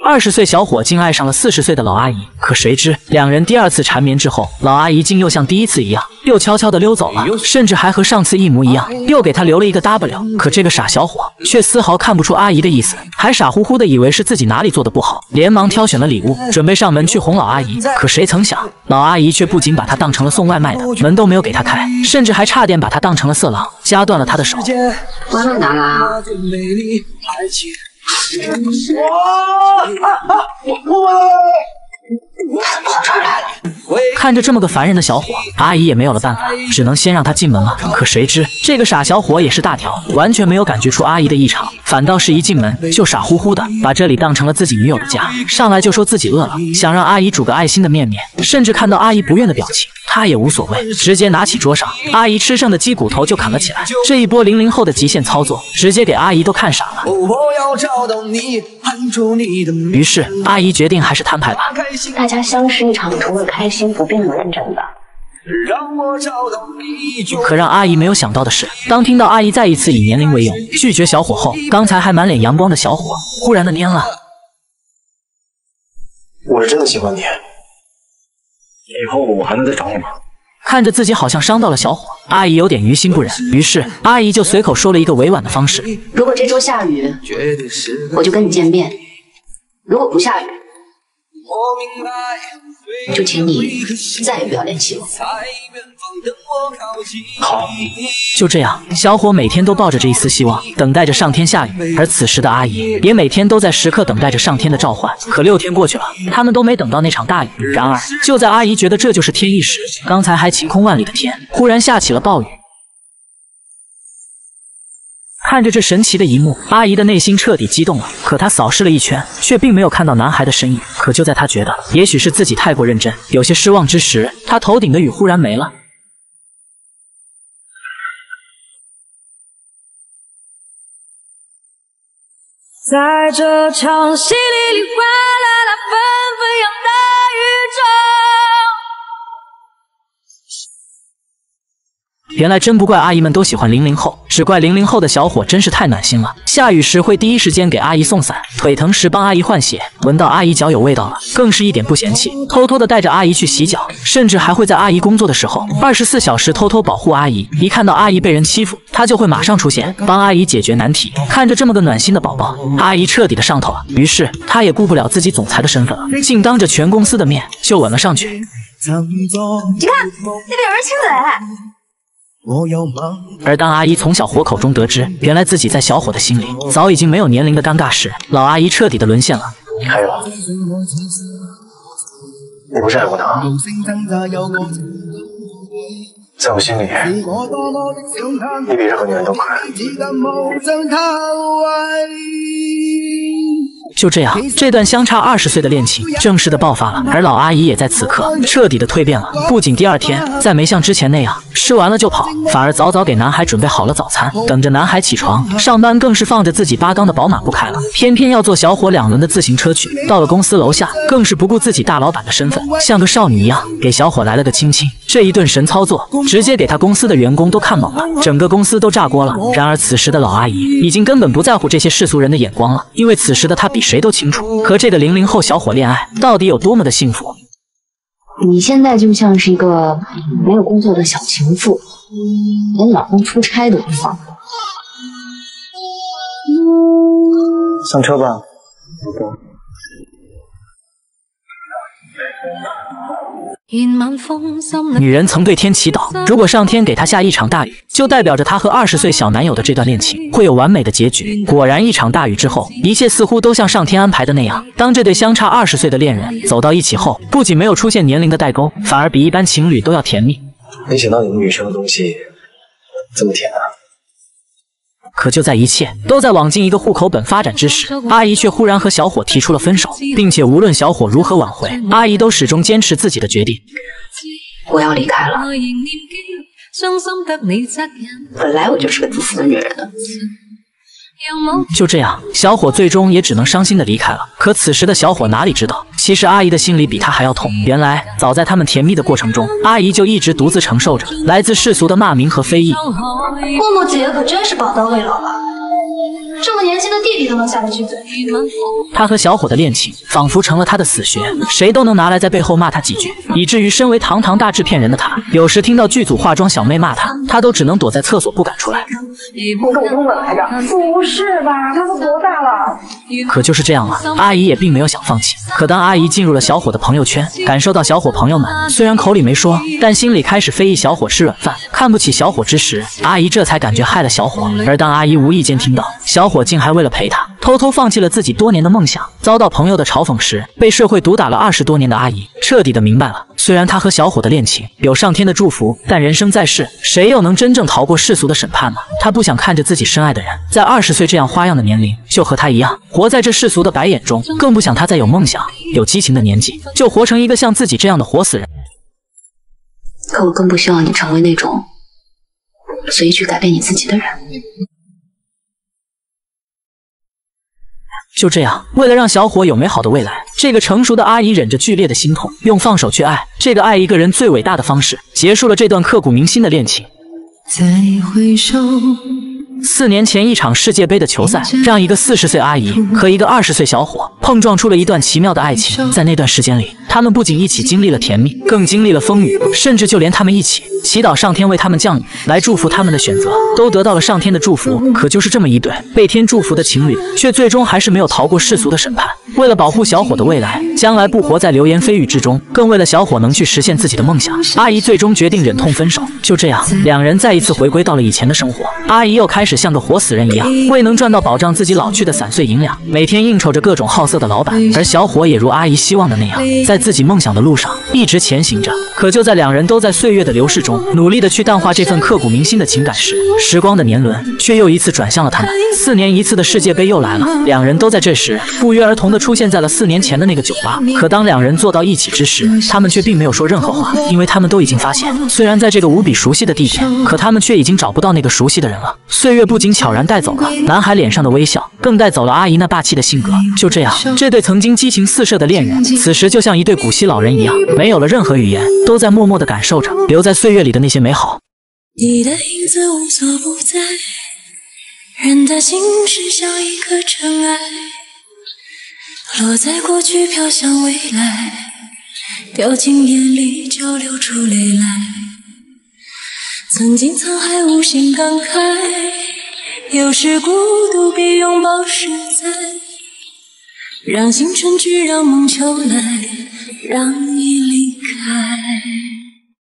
20岁小伙竟爱上了40岁的老阿姨。可谁知，两人第2次缠绵之后，老阿姨竟又像第1次一样，又悄悄地溜走了，甚至还和上次一模一样，又给他留了一个 W。可这个傻小伙却丝毫看不出阿姨的意思，还傻乎乎的以为是自己哪里做的不好，连忙挑选了礼物，准备上门去哄老阿姨。可谁曾想，老阿姨却不仅把他当成了送外卖的，门都没有给他开，甚至还差点把他当成了色狼，夹断了他的手。 外卖拿来啊！跑这儿来了。 看着这么个烦人的小伙，阿姨也没有了办法，只能先让他进门了。可谁知这个傻小伙也是大条，完全没有感觉出阿姨的异常，反倒是一进门就傻乎乎的把这里当成了自己女友的家，上来就说自己饿了，想让阿姨煮个爱心的面面，甚至看到阿姨不愿的表情，他也无所谓，直接拿起桌上阿姨吃剩的鸡骨头就啃了起来。这一波00后的极限操作，直接给阿姨都看傻了。于是阿姨决定还是摊牌吧。 大家相识一场，除了开心，不必那么认真的。 可让阿姨没有想到的是，当听到阿姨再一次以年龄为由拒绝小伙后，刚才还满脸阳光的小伙忽然的蔫了。 我是真的喜欢你，以后我还能再找你吗？ 看着自己好像伤到了小伙，阿姨有点于心不忍，于是阿姨就随口说了一个委婉的方式： 如果这周下雨，我就跟你见面；如果不下雨，就请你再也不要联系我。 好， 就这样，小伙每天都抱着这一丝希望，等待着上天下雨。而此时的阿姨也每天都在时刻等待着上天的召唤。可6天过去了，他们都没等到那场大雨。然而，就在阿姨觉得这就是天意时，刚才还晴空万里的天，忽然下起了暴雨。看着这神奇的一幕，阿姨的内心彻底激动了。可她扫视了一圈，却并没有看到男孩的身影。可就在她觉得也许是自己太过认真，有些失望之时，她头顶的雨忽然没了。 在这场稀里里哗啦啦纷纷扬的宇宙。 原来真不怪阿姨们都喜欢00后，只怪00后的小伙真是太暖心了。下雨时会第一时间给阿姨送伞，腿疼时帮阿姨换鞋，闻到阿姨脚有味道了，更是一点不嫌弃，偷偷的带着阿姨去洗脚，甚至还会在阿姨工作的时候24小时偷偷保护阿姨。一看到阿姨被人欺负，他就会马上出现，帮阿姨解决难题。看着这么个暖心的宝宝，阿姨彻底的上头了，于是她也顾不了自己总裁的身份了，竟当着全公司的面就吻了上去。 你看那边有人亲嘴。 而当阿姨从小伙口中得知，原来自己在小伙的心里早已经没有年龄的尴尬时，老阿姨彻底的沦陷了。 还有，你不是爱过他？在我心里，你比任何女人都可爱。 就这样，这段相差20岁的恋情正式的爆发了，而老阿姨也在此刻彻底的蜕变了。不仅第2天再没像之前那样吃完了就跑，反而早早给男孩准备好了早餐，等着男孩起床上班，更是放着自己8缸的宝马不开了，偏偏要坐小伙2轮的自行车去。到了公司楼下，更是不顾自己大老板的身份，像个少女一样给小伙来了个亲亲。这一顿神操作，直接给他公司的员工都看懵了，整个公司都炸锅了。然而此时的老阿姨已经根本不在乎这些世俗人的眼光了，因为此时的她比谁都清楚，和这个00后小伙恋爱到底有多么的幸福。 你现在就像是一个没有工作的小情妇，连老公出差都不放。 上车吧，老公。 女人曾对天祈祷，如果上天给她下一场大雨，就代表着她和20岁小男友的这段恋情会有完美的结局。果然，一场大雨之后，一切似乎都像上天安排的那样。当这对相差20岁的恋人走到一起后，不仅没有出现年龄的代沟，反而比一般情侣都要甜蜜。 没想到你们女生的东西这么甜啊！ 可就在一切都在往进一个户口本发展之时，阿姨却忽然和小伙提出了分手，并且无论小伙如何挽回，阿姨都始终坚持自己的决定。 我要离开了，本来我就是个自私的女人。 就这样，小伙最终也只能伤心的离开了。可此时的小伙哪里知道，其实阿姨的心里比他还要痛。原来，早在他们甜蜜的过程中，阿姨就一直独自承受着来自世俗的骂名和非议。 默默姐可真是宝刀未老啊！ 这么年轻的弟弟都能下得去嘴。 他和小伙的恋情仿佛成了他的死穴，谁都能拿来在背后骂他几句，以至于身为堂堂大制片人的他，有时听到剧组化妆小妹骂他都只能躲在厕所不敢出来。 我跟我东哥来着，不是吧？他都多大了？ 可就是这样了，阿姨也并没有想放弃。可当阿姨进入了小伙的朋友圈，感受到小伙朋友们虽然口里没说，但心里开始非议小伙吃软饭，看不起小伙之时，阿姨这才感觉害了小伙。而当阿姨无意间听到小伙竟还为了陪她，偷偷放弃了自己多年的梦想，遭到朋友的嘲讽时，被社会毒打了20多年的阿姨彻底的明白了，虽然她和小伙的恋情有上天的祝福，但人生在世，谁又能真正逃过世俗的审判呢？她不想看着自己深爱的人在20岁这样花样的年龄就和她一样活在这世俗的白眼中，更不想她在有梦想有激情的年纪就活成一个像自己这样的活死人。 可我更不希望你成为那种随意去改变你自己的人。 就这样，为了让小伙有美好的未来，这个成熟的阿姨忍着剧烈的心痛，用放手去爱这个爱一个人最伟大的方式，结束了这段刻骨铭心的恋情。 再回首 4年前一场世界杯的球赛，让一个40岁阿姨和一个20岁小伙碰撞出了一段奇妙的爱情。在那段时间里，他们不仅一起经历了甜蜜，更经历了风雨，甚至就连他们一起祈祷上天为他们降雨，来祝福他们的选择，都得到了上天的祝福。可就是这么一对被天祝福的情侣，却最终还是没有逃过世俗的审判。为了保护小伙的未来，将来不活在流言蜚语之中，更为了小伙能去实现自己的梦想，阿姨最终决定忍痛分手。就这样，两人再一次回归到了以前的生活。阿姨又开始像个活死人一样，未能赚到保障自己老去的散碎银两，每天应酬着各种好色的老板。而小伙也如阿姨希望的那样，在自己梦想的路上一直前行着。可就在两人都在岁月的流逝中努力的去淡化这份刻骨铭心的情感时，时光的年轮却又一次转向了他们。4年一次的世界杯又来了，两人都在这时不约而同的出现在了4年前的那个酒吧。可当两人坐到一起之时，他们却并没有说任何话，因为他们都已经发现，虽然在这个无比熟悉的地点，可他们却已经找不到那个熟悉的人了。岁月不仅悄然带走了男孩脸上的微笑，更带走了阿姨那霸气的性格。就这样，这对曾经激情四射的恋人，此时就像一对古稀老人一样，没有了任何语言，都在默默地感受着留在岁月里的那些美好。 你的影子无所不在，人的心事像一颗尘埃，落在过去飘向未来，掉进眼里就流出泪来。曾经沧海无限感慨，有时孤独比拥抱实在，让青春去，让梦秋来，让依赖